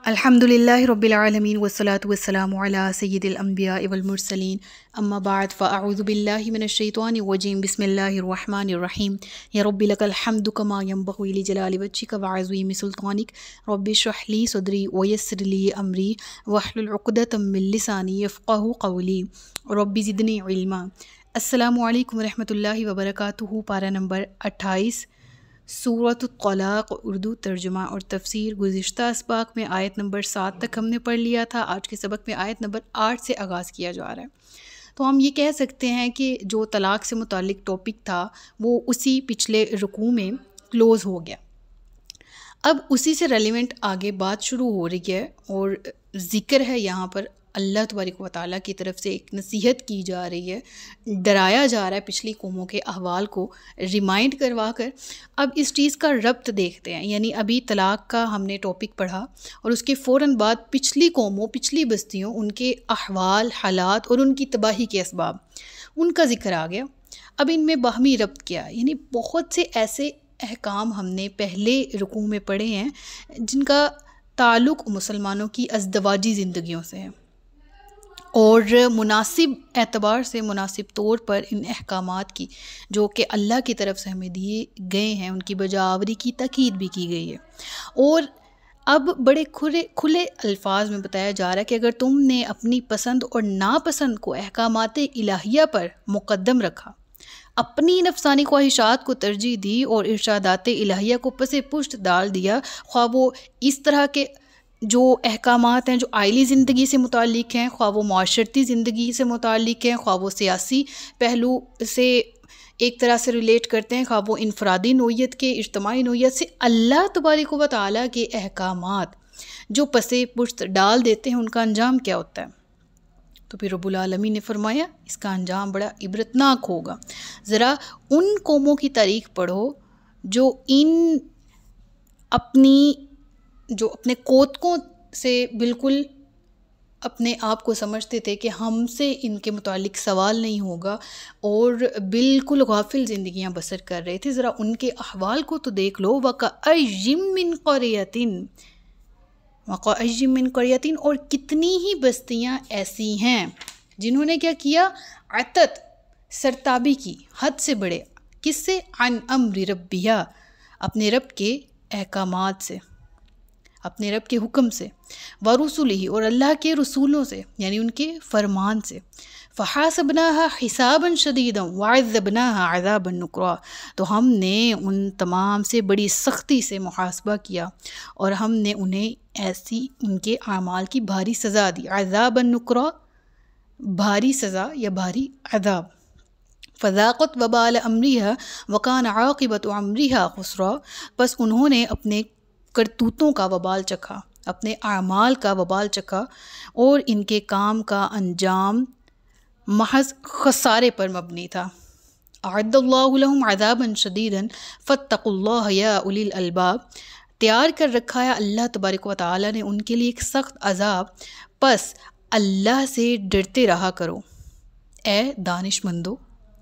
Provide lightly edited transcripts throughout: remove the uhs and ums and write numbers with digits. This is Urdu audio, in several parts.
الحمدللہ رب العالمین والصلاة والسلام علی سید الانبیاء والمرسلین اما بعد فاعوذ باللہ من الشیطان الرجیم بسم اللہ الرحمن الرحیم یا رب لک الحمد کما ینبغی لجلال وجہک وعظیم سلطانک رب اشرح لی صدری ویسر لی امری واحلل عقدۃ من لسانی یفقہوا قولی رب زدنی علما۔ السلام علیکم ورحمۃ اللہ وبرکاتہ۔ پارہ نمبر 28 سورۃ الطلاق، اردو ترجمہ اور تفسیر۔ گزشتہ اسباق میں آیت نمبر 7 تک ہم نے پڑھ لیا تھا۔ آج کے سبق میں آیت نمبر 8 سے آغاز کیا جا رہا ہے۔ تو ہم یہ کہہ سکتے ہیں کہ جو طلاق سے متعلق ٹاپک تھا وہ اسی پچھلے رکوع میں کلوز ہو گیا۔ اب اسی سے ریلیونٹ آگے بات شروع ہو رہی ہے، اور ذکر ہے یہاں پر اللہ تبارک و تعالیٰ کی طرف سے ایک نصیحت کی جا رہی ہے، ڈرایا جا رہا ہے پچھلی قوموں کے احوال کو ریمائنڈ کروا کر۔ اب اس چیز کا ربط دیکھتے ہیں، یعنی ابھی طلاق کا ہم نے ٹاپک پڑھا اور اس کے فوراً بعد پچھلی قوموں، پچھلی بستیوں، ان کے احوال، حالات اور ان کی تباہی کے اسباب، ان کا ذکر آ گیا۔ اب ان میں باہمی ربط کیا ہے؟ یعنی بہت سے ایسے احکام ہم نے پہلے رکوع میں پڑھے ہیں جن کا تعلق مسلمانوں کی ازدواجی زندگیوں سے ہے، اور مناسب اعتبار سے، مناسب طور پر ان احکامات کی جو کہ اللہ کی طرف سے ہمیں دیے گئے ہیں، ان کی بجاوری کی تاکید بھی کی گئی ہے۔ اور اب بڑے کھلے الفاظ میں بتایا جا رہا ہے کہ اگر تم نے اپنی پسند اور ناپسند کو احکامات الہیہ پر مقدم رکھا، اپنی نفسانی خواہشات کو ترجیح دی اور ارشادات الہیہ کو پس پشت ڈال دیا، خواہ وہ اس طرح کے جو احکامات ہیں جو آئلی زندگی سے متعلق ہیں، خواہ وہ معاشرتی زندگی سے متعلق ہیں، خواہ وہ سیاسی پہلو سے ایک طرح سے ریلیٹ کرتے ہیں، خواہ وہ انفرادی نوعیت کے، اجتماعی نوعیت سے، اللہ تبارک و تعالیٰ کے احکامات جو پس پشت ڈال دیتے ہیں ان کا انجام کیا ہوتا ہے؟ تو پھر رب العالمین نے فرمایا اس کا انجام بڑا عبرتناک ہوگا۔ ذرا ان قوموں کی تاریخ پڑھو جو اپنے کوتکوں سے بالکل اپنے آپ کو سمجھتے تھے کہ ہم سے ان کے متعلق سوال نہیں ہوگا، اور بالکل غافل زندگیاں بسر کر رہے تھے۔ ذرا ان کے احوال کو تو دیکھ لو۔ وَكَأَيٍّ مِّن قَرْيَةٍ، اور کتنی ہی بستیاں ایسی ہیں جنہوں نے کیا کیا؟ عتت، سرتابی کی، حد سے بڑے، کس سے؟ عن امر ربیہا، اپنے رب کے احکامات سے، اپنے رب کے حکم سے، ورسلہ، اور اللہ کے رسولوں سے، یعنی ان کے فرمان سے۔ فحاسبناها حسابا شدیدا وعذبناها عذابا نکرا، تو ہم نے ان تمام سے بڑی سختی سے محاسبہ کیا اور ہم نے انہیں ایسی ان کے اعمال کی بھاری سزا دی۔ عذابا نکرا، بھاری سزا یا بھاری عذاب۔ فذاقت وبال امرها وکان عاقبۃ امرها خسرا، پس انہوں نے اپنے کرتوتوں کا وبال چکھا، اپنے اعمال کا وبال چکھا، اور ان کے کام کا انجام محض خسارے پر مبنی تھا۔ اعد اللہ لہم عذابا شدیدا فاتقوا اللہ یا اولی الالباب، تیار کر رکھا ہے اللہ تبارک و تعالیٰ نے ان کے لیے ایک سخت عذاب، پس اللہ سے ڈرتے رہا کرو اے دانش مندو۔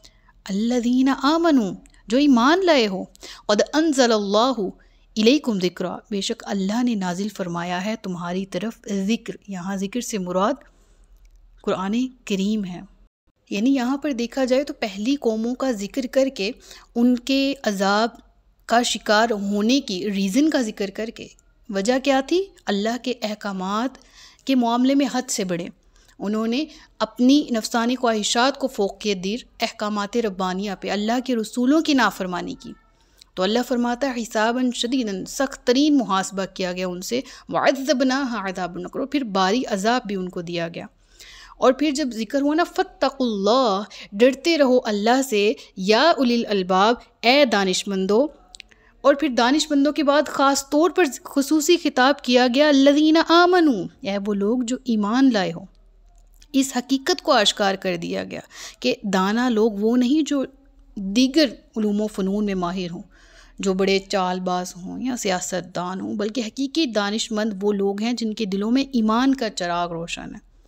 الذین آمنوا، جو ایمان لائے ہو، قد انزل اللہ الیکم ذکرا، بے شک اللہ نے نازل فرمایا ہے تمہاری طرف ذکر۔ یہاں ذکر سے مراد قرآن کریم ہے۔ یعنی یہاں پر دیکھا جائے تو پہلی قوموں کا ذکر کر کے، ان کے عذاب کا شکار ہونے کی ریزن کا ذکر کر کے، وجہ کیا تھی؟ اللہ کے احکامات کے معاملے میں حد سے بڑے، انہوں نے اپنی نفسانی خواہشات کو فوقیت دی احکامات ربانیہ پہ، اللہ کے رسولوں کی نافرمانی کی۔ تو اللہ فرماتا ہے حساباً شدیداً، سخت ترین محاسبہ کیا گیا ان سے، وعذبناها عذابا نکرا، پھر باری عذاب بھی ان کو دیا گیا۔ اور پھر جب ذکر ہوا نا فاتقوا اللہ، ڈرتے رہو اللہ سے، یا اولی الالباب، اے دانش مندو، اور پھر دانش مندوں کے بعد خاص طور پر خصوصی خطاب کیا گیا الذین آمنوا، اے وہ لوگ جو ایمان لائے ہو۔ اس حقیقت کو آشکار کر دیا گیا کہ دانا لوگ وہ نہیں جو دیگر علوم و فنون میں ماہر ہوں، جو بڑے چال باز ہوں یا سیاست دان ہوں، بلکہ حقیقی دانش مند وہ لوگ ہیں جن کے دلوں میں ایمان کا چراغ روشن ہے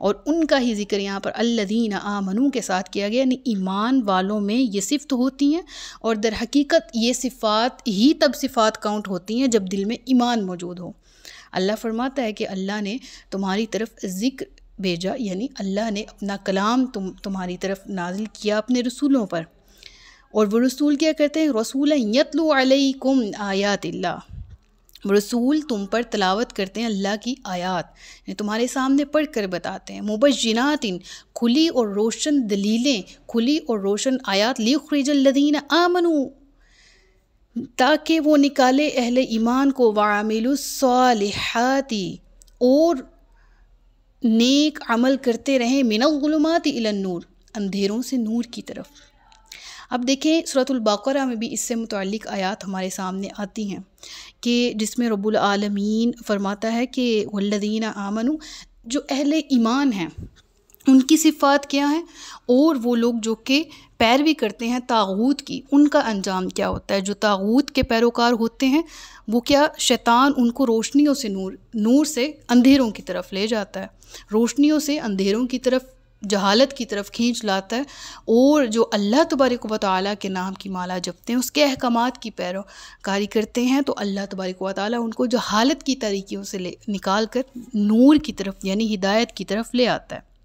اور ان کا ہی ذکر یہاں پر الذین آمنو کے ساتھ کیا گیا، یعنی ایمان والوں میں یہ صفت ہوتی ہیں، اور در حقیقت یہ صفات ہی تب صفات کاؤنٹ ہوتی ہیں جب دل میں ایمان موجود ہو۔ اللہ فرماتا ہے کہ اللہ نے تمہاری طرف ذکر بھیجا، یعنی اللہ نے اپنا کلام تمہاری طرف نازل کیا اپنے رسولوں پر، اور وہ رسول کیا کرتے ہیں؟ رسولا یتلو علیکم آیات اللہ، رسول تم پر تلاوت کرتے ہیں اللہ کی آیات، یعنی تمہارے سامنے پڑھ کر بتاتے ہیں، مبینات، کھلی اور روشن دلیلیں، کھلی اور روشن آیات، لیخرج الذین آمنوا، تاکہ وہ نکالے اہل ایمان کو، وعاملوا الصالحات، اور نیک عمل کرتے رہیں، من الظلمات الی النور، اندھیروں سے نور کی طرف۔ اب دیکھیں سورۃ البقرہ میں بھی اس سے متعلق آیات ہمارے سامنے آتی ہیں کہ جس میں رب العالمین فرماتا ہے کہ والذین آمنوا، جو اہل ایمان ہیں ان کی صفات کیا ہیں، اور وہ لوگ جو کہ پیروی کرتے ہیں طاغوت کی، ان کا انجام کیا ہوتا ہے۔ جو طاغوت کے پیروکار ہوتے ہیں وہ کیا، شیطان ان کو روشنیوں سے نور سے اندھیروں کی طرف لے جاتا ہے، روشنیوں سے اندھیروں کی طرف، جہالت کی طرف کھینچ لاتا ہے، اور جو اللہ تبارک و تعالیٰ کے نام کی مالا جپتے ہیں، اس کے احکامات کی پیروکاری کرتے ہیں، تو اللہ تبارک و تعالیٰ ان کو جہالت کی طریقوں سے نکال کر نور کی طرف یعنی ہدایت کی طرف لے آتا ہے۔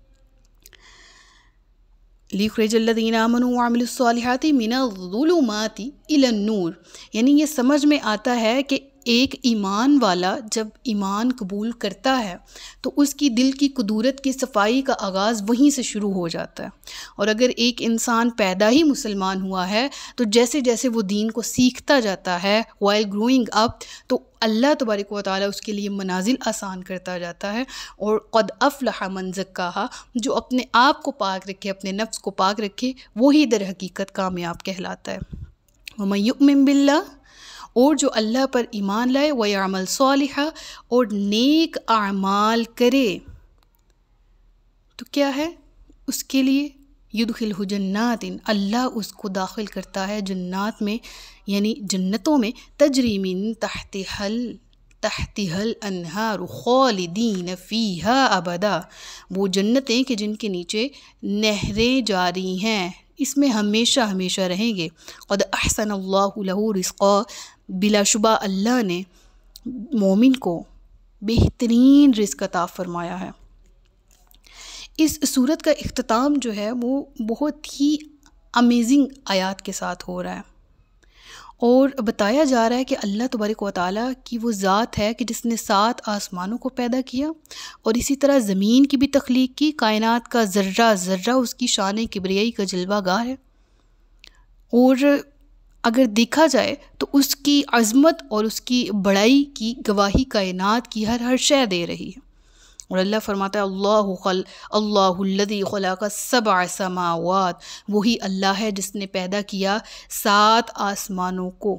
لیخرج الذین آمنوا وعملوا الصالحات من الظلمات الی النور، یعنی یہ سمجھ میں آتا ہے کہ ایک ایمان والا جب ایمان قبول کرتا ہے تو اس کی دل کی قدورت کی صفائی کا آغاز وہیں سے شروع ہو جاتا ہے، اور اگر ایک انسان پیدا ہی مسلمان ہوا ہے تو جیسے جیسے وہ دین کو سیکھتا جاتا ہے while growing up، تو اللہ تبارک و تعالیٰ اس کے لیے منازل آسان کرتا جاتا ہے، اور قد افلح من زکاہا، جو اپنے آپ کو پاک رکھے، اپنے نفس کو پاک رکھے، وہی در حقیقت کامیاب کہلاتا ہے۔ ومن یؤمن باللہ، اور جو اللہ پر ایمان لائے، وَيَعْمَلْ صَالِحًا، اور نیک اعمال کرے، تو کیا ہے اس کے لیے؟ يُدْخِلْهُ جَنَّاتٍ، اللہ اس کو داخل کرتا ہے جنات میں، یعنی جنتوں میں، تجری من تحتها الانہار خالدین فیہا ابدا، وہ جنتیں کہ جن کے نیچے نہریں جاری ہیں، اس میں ہمیشہ ہمیشہ رہیں گے۔ قد احسن اللہ لہ رزقا، بلا شبہ اللہ نے مومن کو بہترین رزق عطا فرمایا ہے۔ اس صورت کا اختتام جو ہے وہ بہت ہی امیزنگ آیات کے ساتھ ہو رہا ہے، اور بتایا جا رہا ہے کہ اللہ تبارک و تعالیٰ کی وہ ذات ہے کہ جس نے 7 آسمانوں کو پیدا کیا، اور اسی طرح زمین کی بھی تخلیق کی، کائنات کا ذرہ ذرہ اس کی شان کبریائی کا جلوہ گاہ ہے، اور اگر دیکھا جائے تو اس کی عظمت اور اس کی بڑائی کی گواہی کائنات کی ہر شے دے رہی ہے۔ اور اللہ فرماتا ہے اللہ الذی خلق 7 سماوات، وہی اللہ ہے جس نے پیدا کیا 7 آسمانوں کو،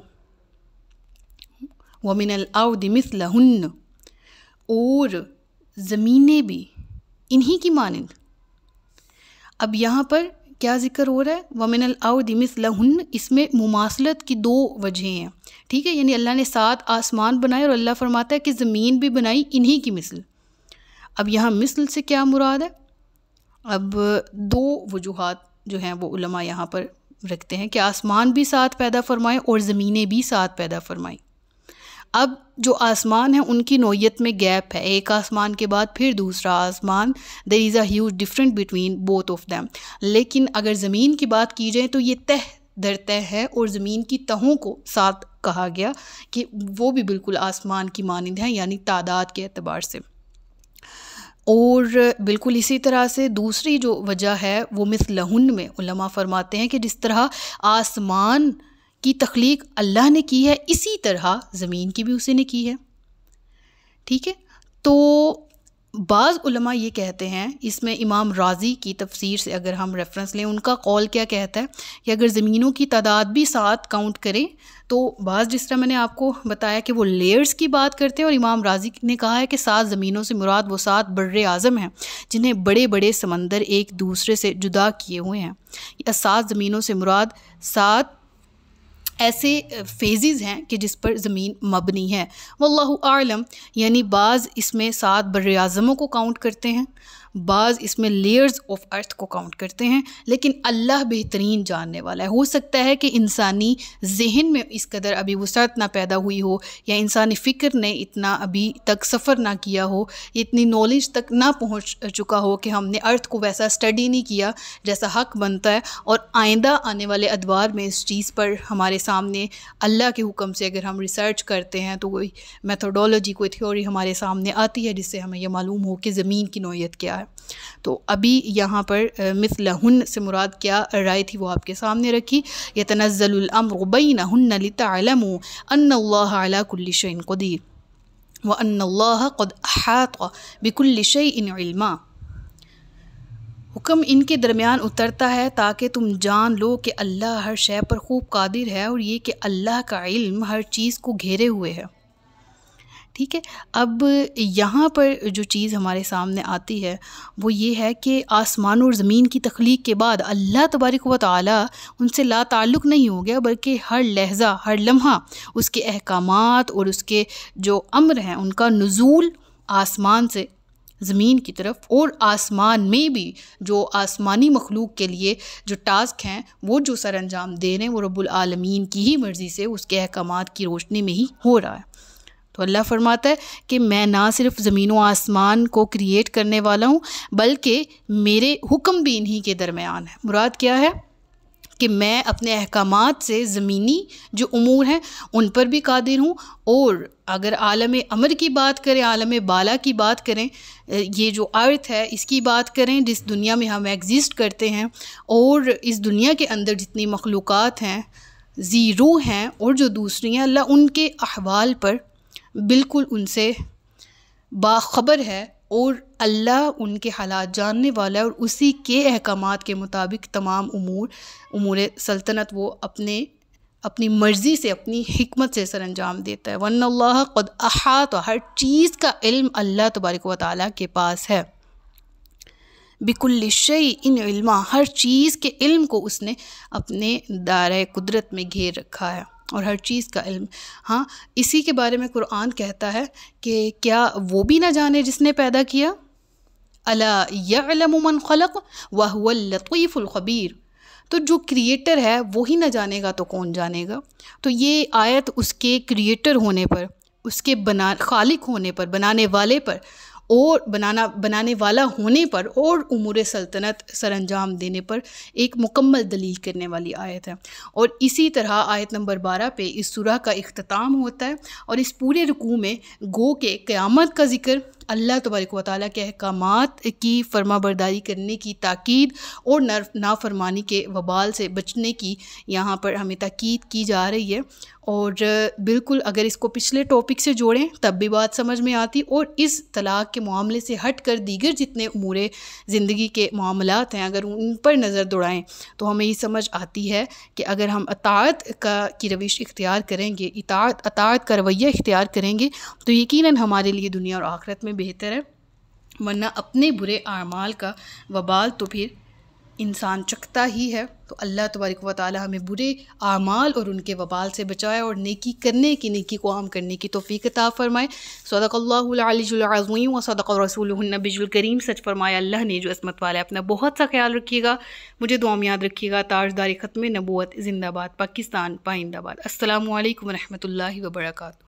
ومن الارض مثلہن، اور زمینیں بھی انہی کی مانند۔ اب یہاں پر کیا ذکر ہو رہا ہے؟ وَمِنَ الْأَرْضِ مِثْلَهُنَّ، اس میں مماثلت کی 2 وجہیں ہیں، ٹھیک ہے، یعنی اللہ نے 7 آسمان بنائے، اور اللہ فرماتا ہے کہ زمین بھی بنائی انہی کی مثل۔ اب یہاں مثل سے کیا مراد ہے؟ اب 2 وجوہات جو ہیں وہ علماء یہاں پر رکھتے ہیں کہ آسمان بھی 7 پیدا فرمائے اور زمینیں بھی 7 پیدا فرمائیں۔ اب جو آسمان ہیں ان کی نوعیت میں گیپ ہے، ایک آسمان کے بعد پھر دوسرا آسمان، there is a huge difference between both of them۔ لیکن اگر زمین کی بات کی جائے تو یہ تہ در تہ ہے، اور زمین کی تہوں کو 7 کہا گیا کہ وہ بھی بالکل آسمان کی مانند ہیں، یعنی تعداد کے اعتبار سے۔ اور بالکل اسی طرح سے دوسری جو وجہ ہے وہ مثلہن میں علماء فرماتے ہیں کہ جس طرح آسمان کی تخلیق اللہ نے کی ہے، اسی طرح زمین کی بھی اسی نے کی ہے، ٹھیک ہے۔ تو بعض علماء یہ کہتے ہیں، اس میں امام رازی کی تفسیر سے اگر ہم ریفرنس لیں، ان کا قول کیا کہتا ہے کہ اگر زمینوں کی تعداد بھی 7 کاؤنٹ کریں تو بعض جس طرح میں نے آپ کو بتایا کہ وہ لیئرز کی بات کرتے ہیں، اور امام رازی نے کہا ہے کہ 7 زمینوں سے مراد وہ 7 بر اعظم ہیں جنہیں بڑے بڑے سمندر ایک دوسرے سے جدا کیے ہوئے ہیں، یا 7 زمینوں سے مراد 7 ایسے فیزز ہیں کہ جس پر زمین مبنی ہے۔ واللہ اعلم، یعنی بعض اس میں 7 بر اعظموں کو کاؤنٹ کرتے ہیں، بعض اس میں لیئرز آف ارتھ کو کاؤنٹ کرتے ہیں، لیکن اللہ بہترین جاننے والا ہے۔ ہو سکتا ہے کہ انسانی ذہن میں اس قدر ابھی وسعت نہ پیدا ہوئی ہو، یا انسانی فکر نے اتنا ابھی تک سفر نہ کیا ہو، اتنی نالج تک نہ پہنچ چکا ہو کہ ہم نے ارتھ کو ویسا اسٹڈی نہیں کیا جیسا حق بنتا ہے، اور آئندہ آنے والے ادوار میں اس چیز پر ہمارے سامنے اللہ کے حکم سے اگر ہم ریسرچ کرتے ہیں تو کوئی میتھڈولوجی، کوئی تھیوری ہمارے سامنے آتی ہے جس سے ہمیں یہ معلوم ہو کہ زمین کی نوعیت کیا ہے۔ تو ابھی یہاں پر مثلہن سے مراد کیا رائے تھی وہ آپ کے سامنے رکھی۔ یتنزل الامر بینہن لتعلموا ان اللہ علی کل شیء قدیر وان اللہ قد احاط بکل شیء علما۔ حکم ان کے درمیان اترتا ہے تاکہ تم جان لو کہ اللہ ہر شے پر خوب قادر ہے، اور یہ کہ اللہ کا علم ہر چیز کو گھیرے ہوئے ہے۔ ٹھیک ہے، اب یہاں پر جو چیز ہمارے سامنے آتی ہے وہ یہ ہے کہ آسمان اور زمین کی تخلیق کے بعد اللہ تبارک و تعالی ان سے لا تعلق نہیں ہو گیا، بلکہ ہر لحظہ، ہر لمحہ اس کے احکامات اور اس کے جو امر ہیں ان کا نزول آسمان سے زمین کی طرف، اور آسمان میں بھی جو آسمانی مخلوق کے لیے جو ٹاسک ہیں وہ جو سر انجام دے رہے ہیں وہ رب العالمین کی ہی مرضی سے اس کے احکامات کی روشنی میں ہی ہو رہا ہے۔ تو اللہ فرماتا ہے کہ میں نہ صرف زمین و آسمان کو کریٹ کرنے والا ہوں بلکہ میرے حکم بھی انہی کے درمیان ہے۔ مراد کیا ہے کہ میں اپنے احکامات سے زمینی جو امور ہیں ان پر بھی قادر ہوں، اور اگر عالم امر کی بات کریں، عالم بالا کی بات کریں، یہ جو ارتھ ہے اس کی بات کریں جس دنیا میں ہم ایگزسٹ کرتے ہیں، اور اس دنیا کے اندر جتنی مخلوقات ہیں زیرو ہیں اور جو دوسری ہیں، اللہ ان کے احوال پر بالکل ان سے باخبر ہے، اور اللہ ان کے حالات جاننے والا ہے، اور اسی کے احکامات کے مطابق تمام امور سلطنت وہ اپنی مرضی سے، اپنی حکمت سے سر انجام دیتا ہے۔ وَأَنَّ اللَّهَ قَدْ أَحَاطَ، ہر چیز کا علم اللہ تبارک و تعالیٰ کے پاس ہے۔ بِكُلِّ شَيْءٍ علما، ہر چیز کے علم کو اس نے اپنے دائرۂ قدرت میں گھیر رکھا ہے، اور ہر چیز کا علم۔ ہاں، اسی کے بارے میں قرآن کہتا ہے کہ کیا وہ بھی نہ جانے جس نے پیدا کیا؟ الا یعلم من خلق وہو اللطیف الخبیر، تو جو کریٹر ہے وہی نہ جانے گا تو کون جانے گا؟ تو یہ آیت اس کے کریٹر ہونے پر، اس کے خالق ہونے پر، بنانے والے پر، اور بنانے والا ہونے پر، اور امور سلطنت سر انجام دینے پر ایک مکمل دلیل کرنے والی آیت ہے۔ اور اسی طرح آیت نمبر 12 پہ اس سورہ کا اختتام ہوتا ہے، اور اس پورے رکوع میں گو کہ قیامت کا ذکر، اللہ تبارک و تعالیٰ کے احکامات کی فرما برداری کرنے کی تاکید، اور نافرمانی کے وبال سے بچنے کی یہاں پر ہمیں تاکید کی جا رہی ہے۔ اور بالکل اگر اس کو پچھلے ٹاپک سے جوڑیں تب بھی بات سمجھ میں آتی، اور اس طلاق کے معاملے سے ہٹ کر دیگر جتنے امور زندگی کے معاملات ہیں اگر ان پر نظر دوڑائیں تو ہمیں یہ سمجھ آتی ہے کہ اگر ہم اطاعت کی روش اختیار کریں گے، اطاعت کا رویہ اختیار کریں گے تو یقیناً ہمارے لیے دنیا اور آخرت میں بہتر ہے، ورنہ اپنے برے اعمال کا وبال تو پھر انسان چکھتا ہی ہے۔ تو اللہ تبارک و تعالی ہمیں برے اعمال اور ان کے وبال سے بچائے، اور نیکی کرنے کی، نیکی کو عام کرنے کی توفیق عطا فرمائے۔ صدق اللہ العلی العظیم و صدق رسولہ النبی الکریم، سچ فرمایا اللہ نے جو عصمت والا ہے۔ اپنا بہت سا خیال رکھیے گا، مجھے دعا میں یاد رکھیے گا۔ تاجدار ختم نبوت زندہ باد، پاکستان پائندہ باد۔ السلام علیکم ورحمۃ اللہ وبرکاتہ۔